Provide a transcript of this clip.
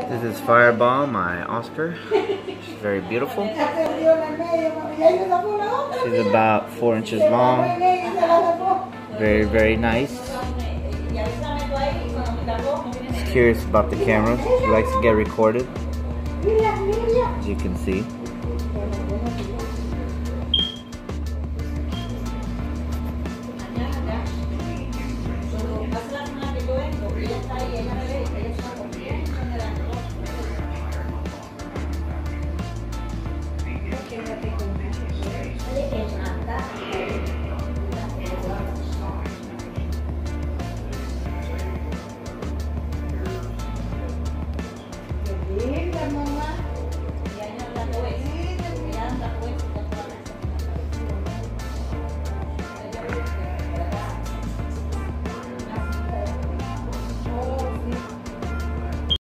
This is Fireball, my Oscar. She's very beautiful. She's about 4 inches long. Very, very nice. She's curious about the camera. She likes to get recorded, as you can see.